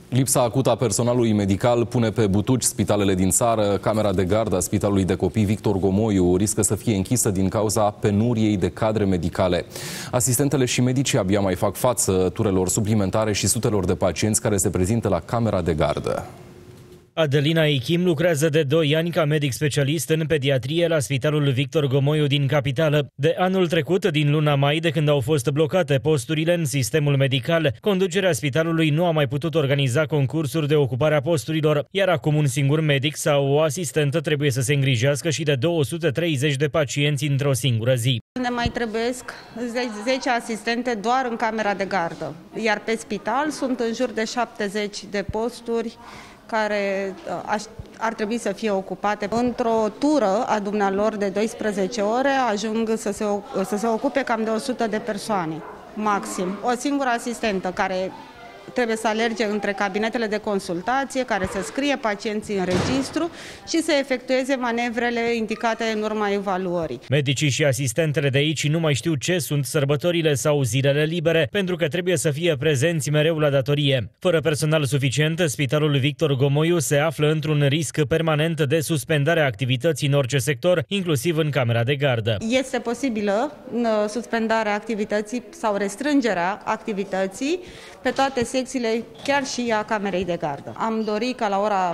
Lipsa acută a personalului medical pune pe butuci spitalele din țară. Camera de gardă a Spitalului de Copii Victor Gomoiu riscă să fie închisă din cauza penuriei de cadre medicale. Asistentele și medicii abia mai fac față turelor suplimentare și sutelor de pacienți care se prezintă la camera de gardă. Adelina Ichim lucrează de 2 ani ca medic specialist în pediatrie la Spitalul Victor Gomoiu din capitală. De anul trecut, din luna mai, de când au fost blocate posturile în sistemul medical, conducerea spitalului nu a mai putut organiza concursuri de ocupare a posturilor, iar acum un singur medic sau o asistentă trebuie să se îngrijească și de 230 de pacienți într-o singură zi. Ne mai trebuiesc 10 asistente doar în camera de gardă, iar pe spital sunt în jur de 70 de posturi care ar trebui să fie ocupate. Într-o tură a dumnealor de 12 ore ajung să se ocupe cam de 100 de persoane, maxim. O singură asistentă care trebuie să alerge între cabinetele de consultație, care să scrie pacienții în registru și să efectueze manevrele indicate în urma evaluării. Medicii și asistentele de aici nu mai știu ce sunt sărbătorile sau zilele libere, pentru că trebuie să fie prezenți mereu la datorie. Fără personal suficient, Spitalul Victor Gomoiu se află într-un risc permanent de suspendare a activității în orice sector, inclusiv în camera de gardă. Este posibilă suspendarea activității sau restrângerea activității pe toate secțiile, chiar și a camerei de gardă. Am dorit ca la ora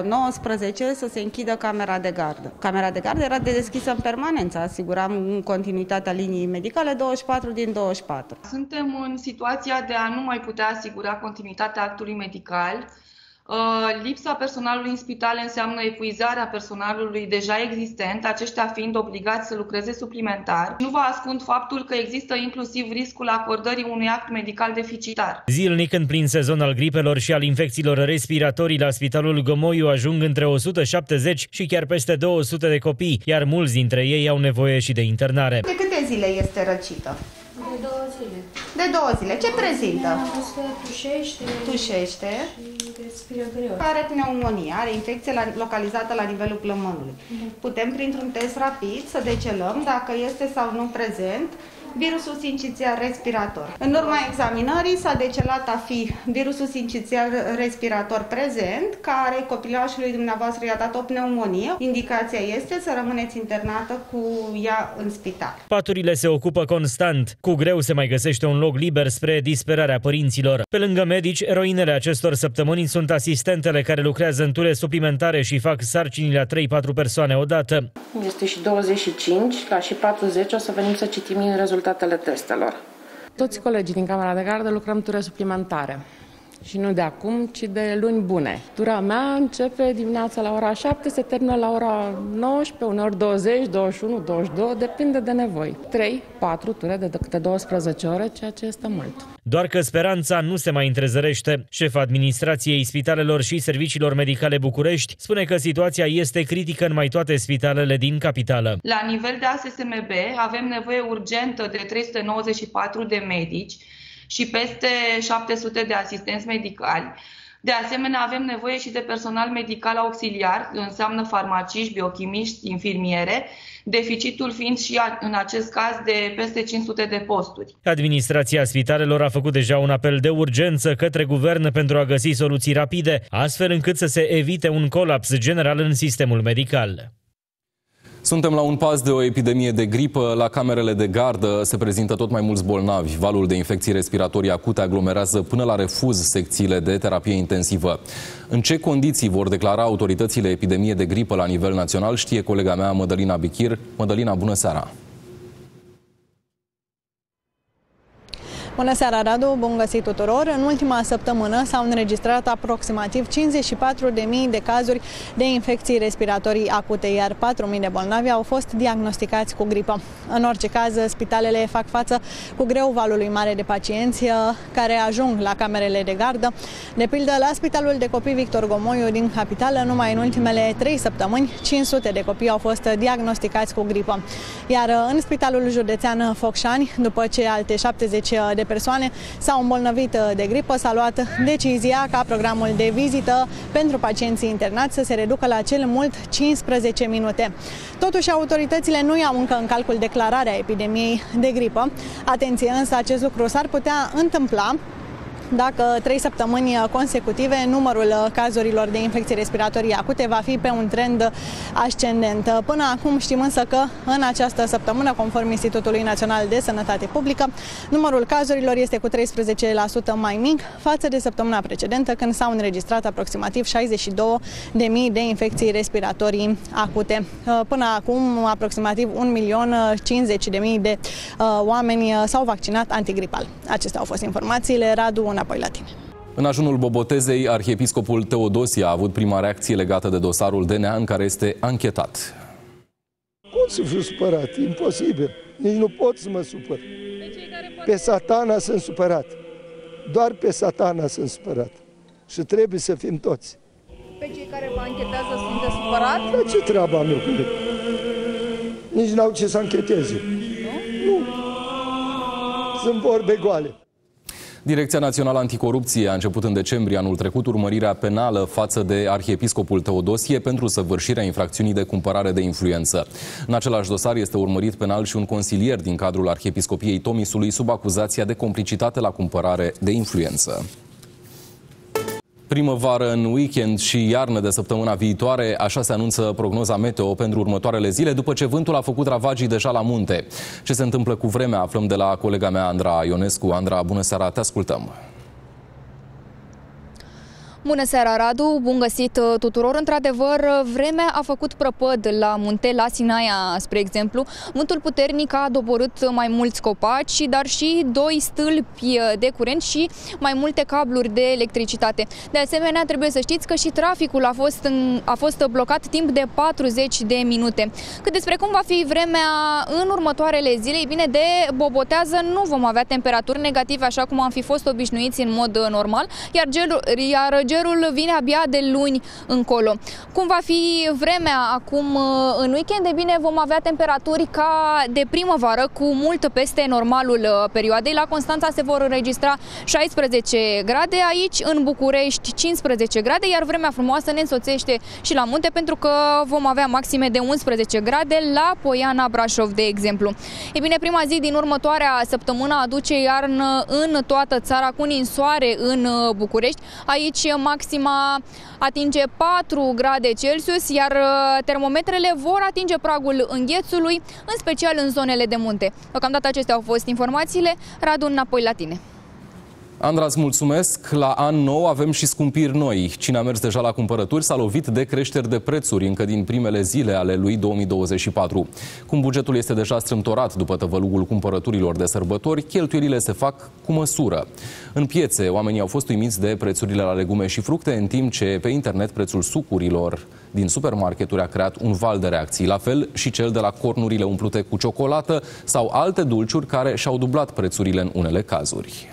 19 să se închidă camera de gardă. Camera de gardă era deschisă în permanență, asiguram continuitatea liniei medicale 24 din 24. Suntem în situația de a nu mai putea asigura continuitatea actului medical. Lipsa personalului în spitale înseamnă epuizarea personalului deja existent, aceștia fiind obligați să lucreze suplimentar. Nu vă ascund faptul că există inclusiv riscul acordării unui act medical deficitar. Zilnic, în plin sezon al gripelor și al infecțiilor respiratorii, la Spitalul Gomoiu ajung între 170 și chiar peste 200 de copii, iar mulți dintre ei au nevoie și de internare. De câte zile este răcită? De 2 zile. De 2 zile. Ce prezintă? Tușește. Și respiră greu. Are pneumonie, are infecție localizată la nivelul plămânului. Putem, printr-un test rapid, să decelăm dacă este sau nu prezent virusul sincițial respirator. În urma examinării s-a decelat a fi virusul sincițial respirator prezent, care copilașului dumneavoastră i-a dat o pneumonie. Indicația este să rămâneți internată cu ea în spital. Paturile se ocupă constant. Cu greu se mai găsește un loc liber, spre disperarea părinților. Pe lângă medici, eroinele acestor săptămâni sunt asistentele care lucrează în ture suplimentare și fac sarcini la 3-4 persoane odată. Este și 25, la și 40 o să venim să citim rezultatele testelor. Toți colegii din camera de gardă lucrăm ture suplimentare. Și nu de acum, ci de luni bune. Tura mea începe dimineața la ora 7, se termină la ora 19, uneori 20, 21, 22, depinde de nevoi. 3-4 ture de câte 12 ore, ceea ce este mult. Doar că speranța nu se mai întrezărește. Șefa administrației spitalelor și serviciilor medicale București spune că situația este critică în mai toate spitalele din capitală. La nivel de ASSMB avem nevoie urgentă de 394 de medici și peste 700 de asistenți medicali. De asemenea, avem nevoie și de personal medical auxiliar, înseamnă farmaciști, biochimiști, infirmiere, deficitul fiind și în acest caz de peste 500 de posturi. Administrația spitalelor a făcut deja un apel de urgență către guvern pentru a găsi soluții rapide, astfel încât să se evite un colaps general în sistemul medical. Suntem la un pas de o epidemie de gripă. La camerele de gardă se prezintă tot mai mulți bolnavi. Valul de infecții respiratorii acute aglomerează până la refuz secțiile de terapie intensivă. În ce condiții vor declara autoritățile epidemie de gripă la nivel național, știe colega mea Mădălina Bichir. Mădălina, bună seara! Bună seara, Radu! Bun găsit tuturor! În ultima săptămână s-au înregistrat aproximativ 54.000 de cazuri de infecții respiratorii acute, iar 4.000 de bolnavi au fost diagnosticați cu gripă. În orice caz, spitalele fac față cu greu valului mare de pacienți care ajung la camerele de gardă. De pildă, la Spitalul de Copii Victor Gomoiu din capitală, numai în ultimele 3 săptămâni, 500 de copii au fost diagnosticați cu gripă. Iar în Spitalul Județean Focșani, după ce alte 70 de persoane s-au îmbolnăvit de gripă, s-a luat decizia ca programul de vizită pentru pacienții internați să se reducă la cel mult 15 minute. Totuși, autoritățile nu iau încă în calcul declararea epidemiei de gripă. Atenție însă, acest lucru s-ar putea întâmpla dacă 3 săptămâni consecutive numărul cazurilor de infecții respiratorii acute va fi pe un trend ascendent. Până acum știm însă că în această săptămână, conform Institutului Național de Sănătate Publică, numărul cazurilor este cu 13% mai mic față de săptămâna precedentă, când s-au înregistrat aproximativ 62.000 de infecții respiratorii acute. Până acum, aproximativ 1.050.000 de oameni s-au vaccinat antigripal. Acestea au fost informațiile. Radu, înapoi la tine. În ajunul Bobotezei, arhiepiscopul Teodosie a avut prima reacție legată de dosarul DNA în care este anchetat. Cum să fiu supărat? Imposibil. Nici nu pot să mă supăr. Pe Satana sunt supărat. Doar pe Satana sunt supărat. Și trebuie să fim toți. Pe cei care vă anchetează sunteți supărat? Dar ce treaba am eu cu ele? Nici n-au ce să ancheteze. Nu. Sunt vorbe goale. Direcția Națională Anticorupție a început în decembrie anul trecut urmărirea penală față de arhiepiscopul Teodosie pentru săvârșirea infracțiunii de cumpărare de influență. În același dosar este urmărit penal și un consilier din cadrul Arhiepiscopiei Tomisului sub acuzația de complicitate la cumpărare de influență. Primăvară în weekend și iarnă de săptămâna viitoare, așa se anunță prognoza meteo pentru următoarele zile, după ce vântul a făcut ravagii deja la munte. Ce se întâmplă cu vremea aflăm de la colega mea Andra Ionescu. Andra, bună seara, te ascultăm! Bună seara, Radu! Bun găsit tuturor! Într-adevăr, vremea a făcut prăpăd la munte, la Sinaia, spre exemplu. Vântul puternic a doborât mai mulți copaci, dar și 2 stâlpi de curent și mai multe cabluri de electricitate. De asemenea, trebuie să știți că și traficul a fost blocat timp de 40 de minute. Cât despre cum va fi vremea în următoarele zile, ei bine, de bobotează nu vom avea temperaturi negative așa cum am fi fost obișnuiți în mod normal, iar gerul vine abia de luni încolo. Cum va fi vremea acum în weekend? De bine, vom avea temperaturi ca de primăvară, cu mult peste normalul perioadei. La Constanța se vor înregistra 16 grade, aici în București 15 grade, iar vremea frumoasă ne însoțește și la munte, pentru că vom avea maxime de 11 grade la Poiana, Brașov, de exemplu. E bine, prima zi din următoarea săptămână aduce iarnă în toată țara, cu ninsoare în București. Aici maxima atinge 4 grade Celsius, iar termometrele vor atinge pragul înghețului, în special în zonele de munte. Deocamdată acestea au fost informațiile. Radu, înapoi la tine. Andra, îți mulțumesc. La an nou avem și scumpiri noi. Cine a mers deja la cumpărături s-a lovit de creșteri de prețuri încă din primele zile ale lui 2024. Cum bugetul este deja strâmtorat după tăvălugul cumpărăturilor de sărbători, cheltuielile se fac cu măsură. În piețe, oamenii au fost uimiți de prețurile la legume și fructe, în timp ce pe internet prețul sucurilor din supermarketuri a creat un val de reacții. La fel și cel de la cornurile umplute cu ciocolată sau alte dulciuri, care și-au dublat prețurile în unele cazuri.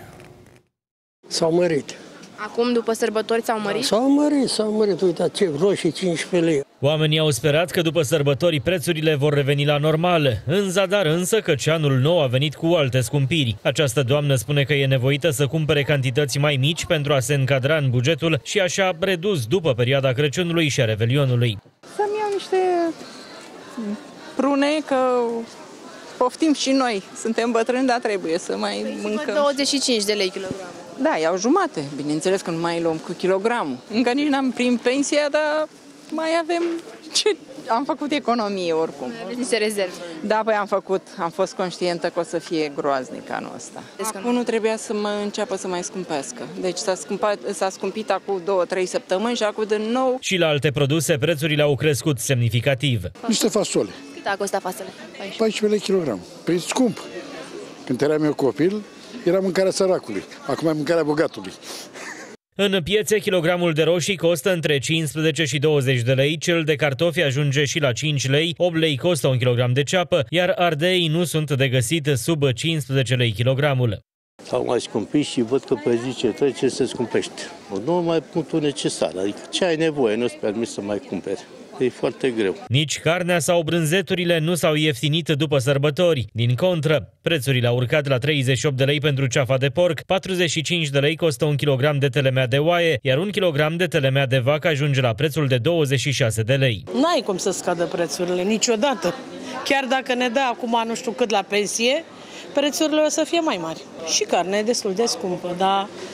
S-au mărit. Acum, după sărbători, s-au mărit? S-au mărit. Uite, ce roșii 15 lei. Oamenii au sperat că după sărbători prețurile vor reveni la normal. În zadar însă căci anul nou a venit cu alte scumpiri. Această doamnă spune că e nevoită să cumpere cantități mai mici pentru a se încadra în bugetul și așa redus după perioada Crăciunului și a Revelionului. Să-mi iau niște prune, că poftim și noi. Suntem bătrâni, dar trebuie să mai mâncăm. 25 de lei kilogramul. Da, iau jumate. Bineînțeles că nu mai luăm cu kilogramul. Încă nici n-am primit pensia, dar mai avem ce... Am făcut economie oricum. Aveți niște rezerve. Da, păi am fost conștientă că o să fie groaznic anul ăsta. Acum nu trebuia să înceapă să mai scumpească. Deci s-a scumpit acum 2-3 săptămâni și acum de nou. Și la alte produse prețurile au crescut semnificativ. Niște fasole. Cât a costat fasole? 14 lei kilogram. Păi scump. Când eram eu copil, era mâncarea săracului. Acum e mâncarea bogatului. În piețe, kilogramul de roșii costă între 15 și 20 de lei, cel de cartofi ajunge și la 5 lei, 8 lei costă un kilogram de ceapă, iar ardei nu sunt de găsit sub 15 lei kilogramul. S-au mai scumpit și văd că pe zi ce trece se scumpește. Nu mai punctul necesar, adică ce ai nevoie, nu-ți permis să mai cumperi. E foarte greu. Nici carnea sau brânzeturile nu s-au ieftinit după sărbători. Din contră, prețurile au urcat la 38 de lei pentru ceafa de porc, 45 de lei costă un kilogram de telemea de oaie, iar un kilogram de telemea de vacă ajunge la prețul de 26 de lei. N-ai cum să scadă prețurile niciodată. Chiar dacă ne dă acum nu știu cât la pensie, prețurile o să fie mai mari. Și carnea e destul de scumpă, dar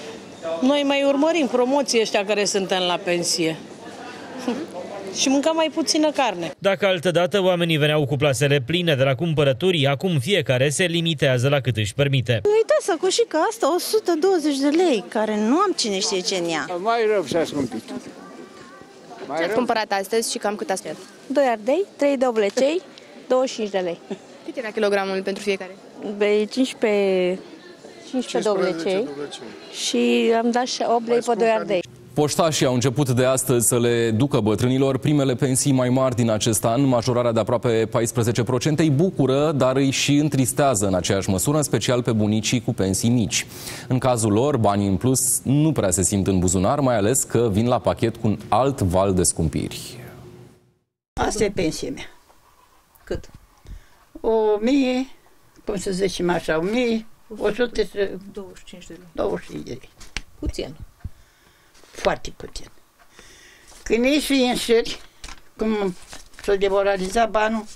Noi mai urmărim promoții ăștia care suntem la pensie. Și mâncăm mai puțină carne. Dacă altădată oamenii veneau cu plasele pline de la cumpărături, acum fiecare se limitează la cât își permite. Uitați, sacoșica asta, 120 de lei, care nu am cine știe ce în ea. Mai rău s-a scumpit. Ce ați cumpărat astăzi și cam cât ați plătit? 2 ardei, 3 de oblecei, 25 de lei. Cât era kilogramul pentru fiecare? 15 de oblecei și am dat 8 lei pe 2 ardei. Poștașii au început de astăzi să le ducă bătrânilor primele pensii mai mari din acest an. Majorarea de aproape 14% îi bucură, dar îi și întristează în aceeași măsură, în special pe bunicii cu pensii mici. În cazul lor, banii în plus nu prea se simt în buzunar, mai ales că vin la pachet cu un alt val de scumpiri. Asta e pensia mea. Cât? 1000, cum să zicem așa, 1125 de lei. 25 de lei. Puțin. Foarte puțin. Când ești înșiri, cum s-o demoraliza banul,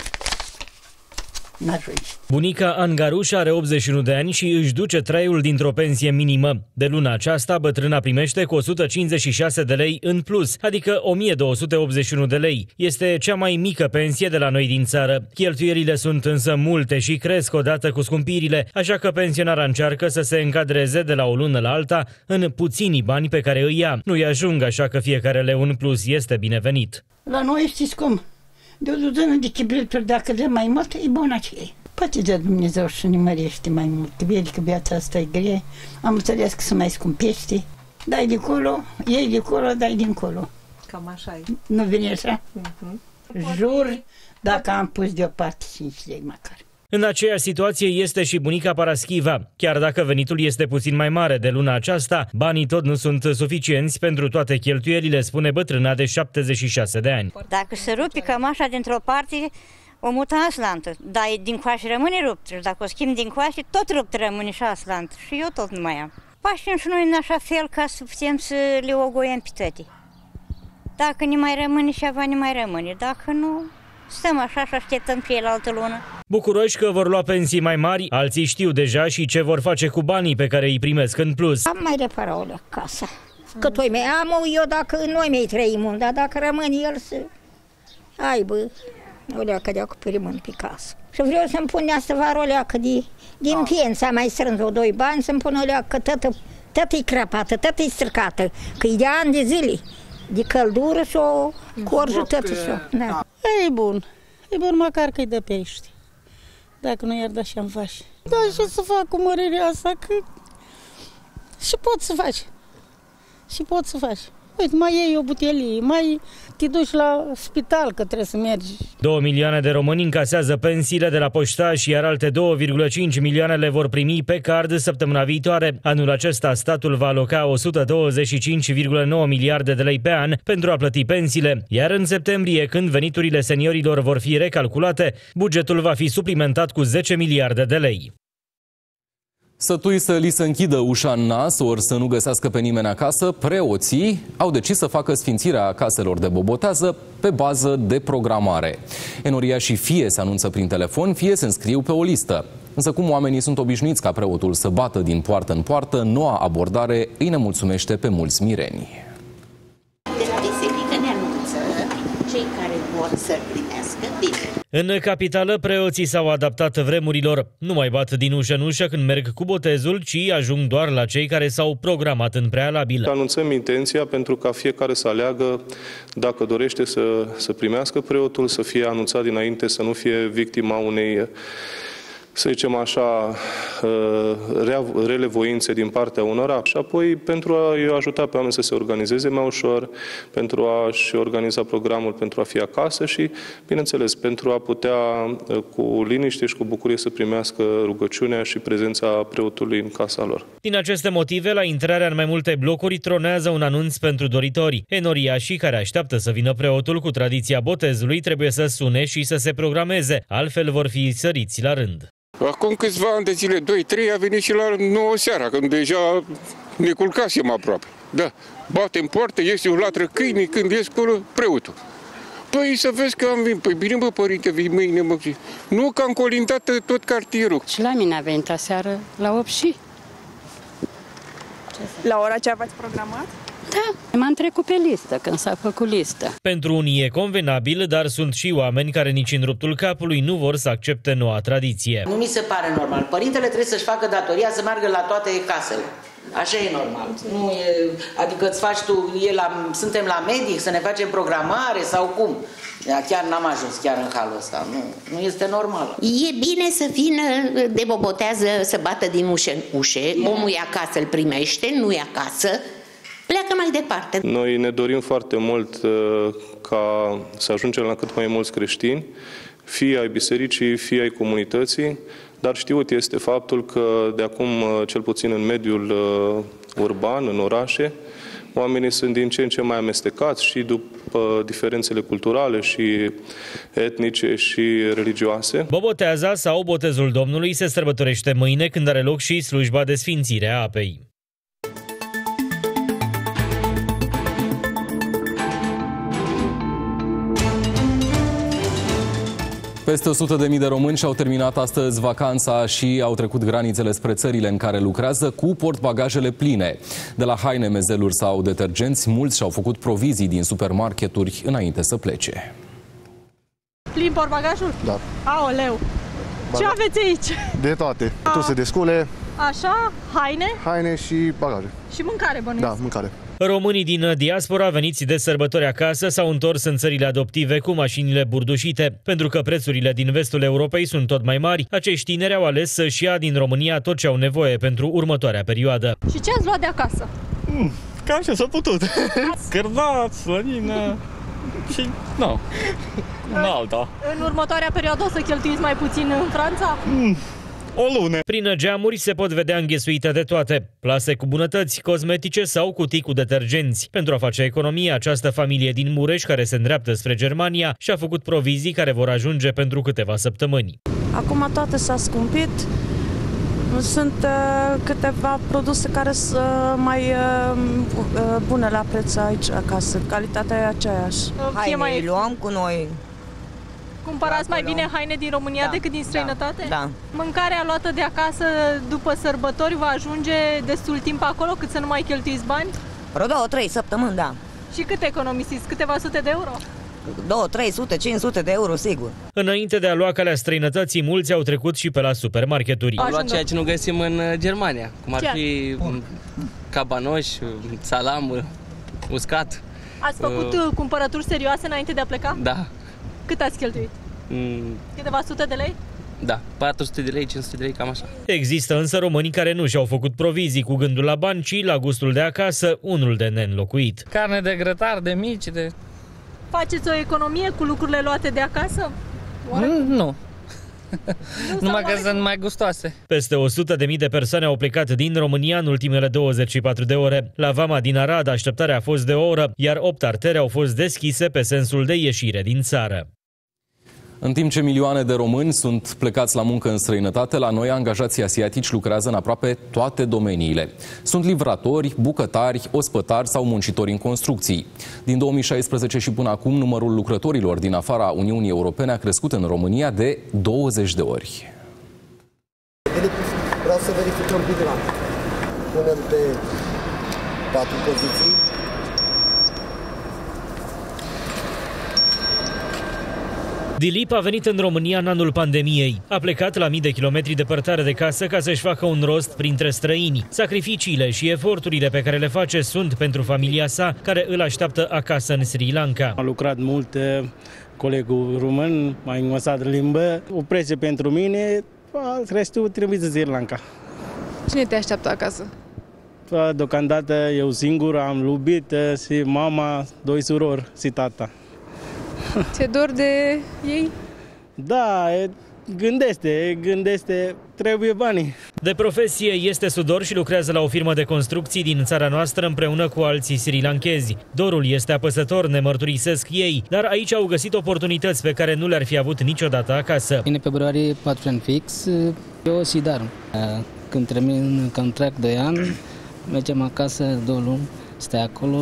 n-ajungi. Bunica Angaruș are 81 de ani și își duce traiul dintr-o pensie minimă. De luna aceasta, bătrâna primește cu 156 de lei în plus, adică 1281 de lei. Este cea mai mică pensie de la noi din țară. Cheltuielile sunt însă multe și cresc odată cu scumpirile, așa că pensionara încearcă să se încadreze de la o lună la alta în puținii bani pe care îi ia. Nu-i ajung, așa că fiecare leu în plus este binevenit. La noi știți cum? De o duzină de chibrituri, dacă dă mai mult, e bun aceea. Poate de Dumnezeu și ne mărește mai mult. Vede că viața asta e grea. Am înțeles că se mai scumpește. Dai de colo, iei de colo, dai dincolo. Cam așa e. Nu vine așa? Jur, dacă am pus deoparte 5 lei măcar. În aceeași situație este și bunica Paraschiva. Chiar dacă venitul este puțin mai mare de luna aceasta, banii tot nu sunt suficienți pentru toate cheltuielile, spune bătrâna de 76 de ani. Dacă se rupe cămașa dintr-o parte, o mută în aslantă, dar din coașe rămâne rupt. Și dacă o schimb din coașe, tot rupt rămâne și aslantă. Și eu tot nu mai am. Facem și noi în așa fel ca să putem să le ogoiem pe toate. Dacă ne mai rămâne ceva, ne mai rămâne. Dacă nu, stăm așa și așteptăm cealaltă lună. Bucuroși că vor lua pensii mai mari, alții știu deja și ce vor face cu banii pe care îi primesc în plus. Am mai reparat o casă. Că toi mai am eu dacă noi mai trăim, dar dacă rămâne el să aibă o leacă de acoperământ pe casă. Și vreau să-mi pun asta vară o leacă din pensia, mai strâns o 2 bani, să-mi pun o leacă, tătă-i crapată, tătă-i stricată, că e de ani de zile, de căldură și o corjă, tătă și-o. Da. E bun măcar că-i de pește. Dacă nu i-ar da și-am faci. Da, ce să fac cu mărirea asta, că și poți să faci. Uite, mai iei o butelie, mai te duci la spital, că trebuie să mergi. 2 milioane de români încasează pensiile de la poștași, iar alte 2,5 milioane le vor primi pe card săptămâna viitoare. Anul acesta statul va aloca 125,9 miliarde de lei pe an pentru a plăti pensiile, iar în septembrie, când veniturile seniorilor vor fi recalculate, bugetul va fi suplimentat cu 10 miliarde de lei. Sătui să li se închidă ușa în nas, ori să nu găsească pe nimeni acasă, preoții au decis să facă sfințirea caselor de bobotează pe bază de programare. Enoriașii fie se anunță prin telefon, fie se înscriu pe o listă. Însă cum oamenii sunt obișnuiți ca preotul să bată din poartă în poartă, noua abordare îi nemulțumește pe mulți mireni. De la biserică ne anunță cei care vor să-l primească bine. În capitală, preoții s-au adaptat vremurilor. Nu mai bat din ușă în ușă când merg cu botezul, ci ajung doar la cei care s-au programat în prealabil. Anunțăm intenția pentru ca fiecare să aleagă dacă dorește să primească preotul, să fie anunțat dinainte, să nu fie victima unei, să zicem așa, rele voințe din partea unora și apoi pentru a-i ajuta pe oameni să se organizeze mai ușor, pentru a-și organiza programul pentru a fi acasă și, bineînțeles, pentru a putea cu liniște și cu bucurie să primească rugăciunea și prezența preotului în casa lor. Din aceste motive, la intrarea în mai multe blocuri tronează un anunț pentru doritori. Enoriașii care așteaptă să vină preotul cu tradiția botezului trebuie să sune și să se programeze, altfel vor fi săriți la rând. Acum câțiva ani de zile, 2-3, a venit și la 9 seara, când deja ne culcasem aproape. Da, bate în poartă, iese o latră câini, când ies acolo, preotul. Păi să vezi că am venit. Păi bine, bă, părinte, vii mâine, mă. Nu, că am colindat tot cartierul. Și la mine a venit aseară la 8 și. La ora ce aveți programat? Da, m-am trecut pe listă când s-a făcut lista. Pentru unii e convenabil, dar sunt și oameni care nici în ruptul capului nu vor să accepte noua tradiție. Nu mi se pare normal. Părintele trebuie să-și facă datoria să meargă la toate casele. Așa e normal. Nu e, adică îți faci tu, suntem la medic, să ne facem programare sau cum? Chiar n-am ajuns chiar în halul ăsta. Nu este normal. E bine să vină de bobotează, să bată din ușă în ușe. Omul e acasă, îl primește, nu e acasă. Pleacă mai departe. Noi ne dorim foarte mult ca să ajungem la cât mai mulți creștini, fie ai bisericii, fie ai comunității, dar știut este faptul că de acum, cel puțin în mediul urban, în orașe, oamenii sunt din ce în ce mai amestecați și după diferențele culturale și etnice și religioase. Boboteaza sau Botezul Domnului se sărbătorește mâine, când are loc și slujba de sfințire a apei. Peste 100.000 de români și-au terminat astăzi vacanța și au trecut granițele spre țările în care lucrează cu portbagajele pline. De la haine, mezeluri sau detergenți, mulți și-au făcut provizii din supermarketuri înainte să plece. Plin portbagajul? Da. Aoleu! Ce aveți aici? De toate. Produse de scule. Așa? Haine? Haine și bagaje. Și mâncare, bănuiesc? Da, mâncare. Românii din diaspora veniți de sărbători acasă s-au întors în țările adoptive cu mașinile burdușite. Pentru că prețurile din vestul Europei sunt tot mai mari, acești tineri au ales să-și ia din România tot ce au nevoie pentru următoarea perioadă. Și ce ați luat de acasă? Cam ce s-a putut. Cărnați, slănină și nu alta. În următoarea perioadă o să cheltuiți mai puțin în Franța? O lună. Prin geamuri se pot vedea înghesuite de toate: plase cu bunătăți, cosmetice sau cutii cu detergenți. Pentru a face economie, această familie din Mureș, care se îndreaptă spre Germania, și-a făcut provizii care vor ajunge pentru câteva săptămâni. Acum toate s-a scumpit. Sunt câteva produse care sunt mai bune la preț aici acasă. Calitatea e aceeași. Haine mai luăm cu noi. Cumpărați mai bine haine din România decât din străinătate? Da. Mâncarea luată de acasă după sărbători va ajunge destul timp acolo cât să nu mai cheltuiți bani? Vreo 2-3 săptămâni, da. Și cât economisiți? Câteva sute de euro? 200, 300, 500 de euro, sigur. Înainte de a lua calea străinătății, mulți au trecut și pe la supermarketuri. Am luat ceea ce nu găsim în Germania, cum ar fi cabanoș, salam, uscat. Ați făcut cumpărături serioase înainte de a pleca? Da. Cât ați cheltuit? Câteva sute de lei? Da, 400 de lei, 500 de lei, cam așa. Există însă români care nu și-au făcut provizii cu gândul la bani, ci la gustul de acasă, unul de neînlocuit. Carne de grătar, de mici, de... Faceți o economie cu lucrurile luate de acasă? Nu. Numai că sunt mai gustoase. Peste 100.000 de persoane au plecat din România în ultimele 24 de ore. La Vama din Arad, așteptarea a fost de o oră, iar 8 artere au fost deschise pe sensul de ieșire din țară. În timp ce milioane de români sunt plecați la muncă în străinătate, la noi angajații asiatici lucrează în aproape toate domeniile. Sunt livratori, bucătari, ospătari sau muncitori în construcții. Din 2016 și până acum, numărul lucrătorilor din afara Uniunii Europene a crescut în România de 20 de ori. Vreau să verificăm bine. Punem pe 4 poziții. Dilip a venit în România în anul pandemiei. A plecat la mii de kilometri departare de casă ca să-și facă un rost printre străini. Sacrificiile și eforturile pe care le face sunt pentru familia sa, care îl așteaptă acasă în Sri Lanka. Am lucrat mult, colegul român m-a învățat limbă, o preț pentru mine, restul trebuie să Sri Lanka. Cine te așteaptă acasă? Deocamdată eu singur am iubit și mama, 2 surori și tata. Ți-e dor de ei? Da, gândește, trebuie banii. De profesie este sudor și lucrează la o firmă de construcții din țara noastră împreună cu alții sri-lankezi. Dorul este apăsător, ne mărturisesc ei, dar aici au găsit oportunități pe care nu le-ar fi avut niciodată acasă. În februarie 4 ani fix, eu și dar. Când termin contract de an, mergem acasă 2 luni, stai acolo,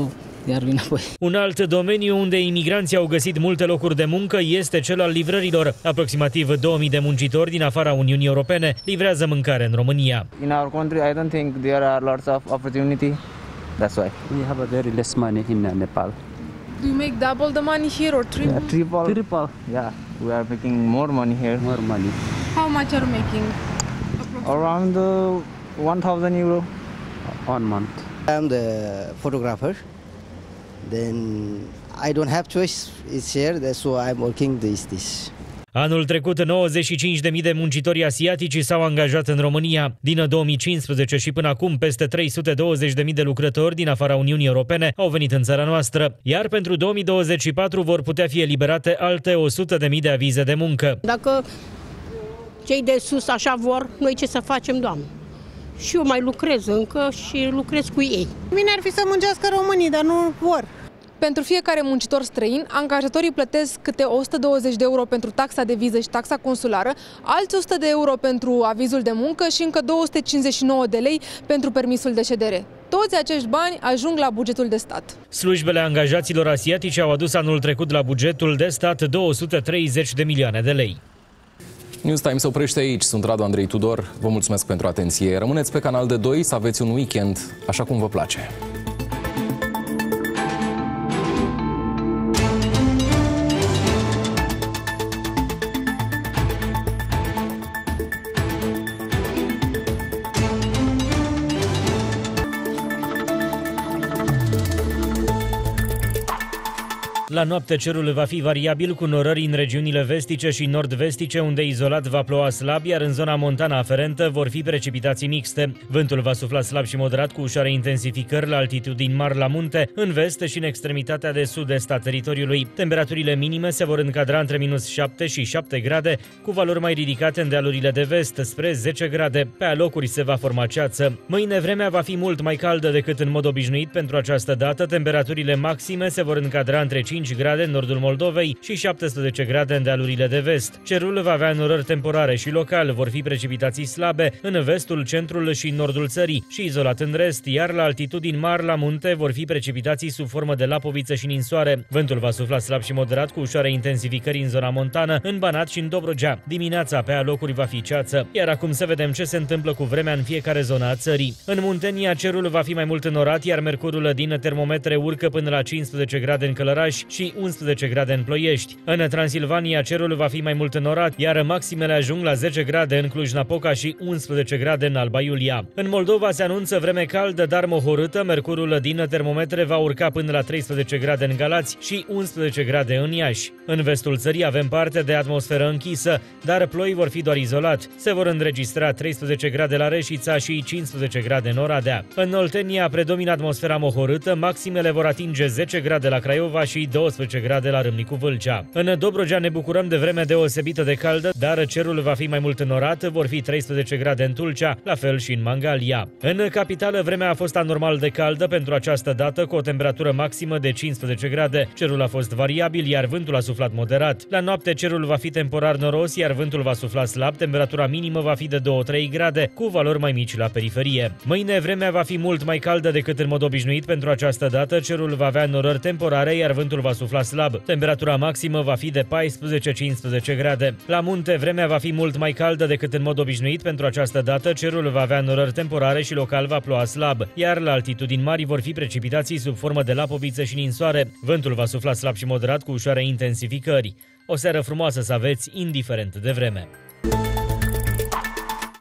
iar vin apoi. Un alt domeniu unde imigranții au găsit multe locuri de muncă este cel al livrărilor. Aproximativ 2000 de muncitori din afara Uniunii Europene livrează mâncare în România. In our country, I don't think there are lots of opportunity. That's why. We have a very less money in Nepal. Do you make double the money here or triple? Yeah, triple. Yeah, we are making more money here. More money. How much are you making? Around 1,000 euro. 1 month. I am the photographer. Then I don't have choice. It's here, that's why I'm working this. Anul trecut, 95.000 de muncitori asiatici s-au angajat în România. Din 2015 și până acum, peste 320.000 de lucrători din afara Uniunii Europene au venit în țara noastră. Iar pentru 2024 vor putea fi eliberate alte 100.000 de avize de muncă. Dacă cei de sus așa vor, noi ce să facem, Doamne? Și eu mai lucrez încă și lucrez cu ei. Bine ar fi să muncească românii, dar nu vor. Pentru fiecare muncitor străin, angajatorii plătesc câte 120 de euro pentru taxa de viză și taxa consulară, alți 100 de euro pentru avizul de muncă și încă 259 de lei pentru permisul de ședere. Toți acești bani ajung la bugetul de stat. Slujbele angajaților asiatici au adus anul trecut la bugetul de stat 230 de milioane de lei. News Time se oprește aici. Sunt Radu Andrei Tudor. Vă mulțumesc pentru atenție. Rămâneți pe Canal de 2 să aveți un weekend așa cum vă place. La noapte cerul va fi variabil cu norări în regiunile vestice și nord-vestice, unde izolat va ploua slab, iar în zona montană aferentă vor fi precipitații mixte. Vântul va sufla slab și moderat cu ușoare intensificări la altitudini mari la munte, în vest și în extremitatea de sud-est a teritoriului. Temperaturile minime se vor încadra între -7 și 7 grade, cu valori mai ridicate în dealurile de vest, spre 10 grade. Pe alocuri se va forma ceață. Mâine vremea va fi mult mai caldă decât în mod obișnuit pentru această dată. Temperaturile maxime se vor încadra între 5 grade în nordul Moldovei și 17 grade în dealurile de vest. Cerul va avea norări temporare și local, vor fi precipitații slabe în vestul, centrul și nordul țării și izolat în rest, iar la altitudini mari la munte vor fi precipitații sub formă de lapoviță și ninsoare. Vântul va sufla slab și moderat cu ușoare intensificări în zona montană, în Banat și în Dobrogea. Dimineața pe alocuri va fi ceață. Iar acum să vedem ce se întâmplă cu vremea în fiecare zonă a țării. În Muntenia cerul va fi mai mult înorat, iar mercurul din termometre urcă până la 15 grade în Călăraș și 11 grade în Ploiești. În Transilvania cerul va fi mai mult înorat, iar maximele ajung la 10 grade în Cluj-Napoca și 11 grade în Alba Iulia. În Moldova se anunță vreme caldă, dar mohorâtă. Mercurul din termometre va urca până la 13 grade în Galați și 11 grade în Iași. În vestul țării avem parte de atmosferă închisă, dar ploi vor fi doar izolat. Se vor înregistra 13 grade la Reșița și 15 grade în Oradea. În Oltenia predomină atmosfera mohorâtă, maximele vor atinge 10 grade la Craiova și 12 grade la Râmnicu Vâlcea. În Dobrogea ne bucurăm de vreme deosebită de caldă, dar cerul va fi mai mult înorat, vor fi 13 grade în Tulcea, la fel și în Mangalia. În capitală vremea a fost anormal de caldă pentru această dată, cu o temperatură maximă de 15 grade. Cerul a fost variabil, iar vântul a suflat moderat. La noapte cerul va fi temporar noros, iar vântul va sufla slab, temperatura minimă va fi de 2-3 grade, cu valori mai mici la periferie. Mâine vremea va fi mult mai caldă decât în mod obișnuit pentru această dată, cerul va avea norări temporare, iar vântul va sufla slab. Temperatura maximă va fi de 14-15 grade. La munte vremea va fi mult mai caldă decât în mod obișnuit pentru această dată, cerul va avea norări temporare și local va ploua slab, iar la altitudini mari vor fi precipitații sub formă de lapoviță și ninsoare. Vântul va sufla slab și moderat cu ușoare intensificări. O seară frumoasă să aveți, indiferent de vreme.